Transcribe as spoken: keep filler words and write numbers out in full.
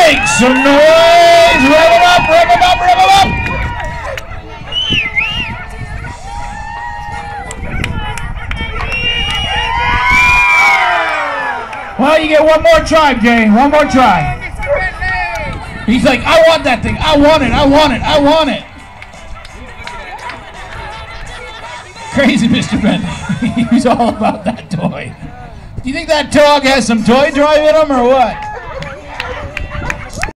Make some noise! Rev him up, rev him up, rev him up! Well, you get one more try, Jay. One more try. He's like, I want that thing. I want it. I want it. I want it. Crazy Mister Bentley. He's all about that toy. Do you think that dog has some toy drive in him or what?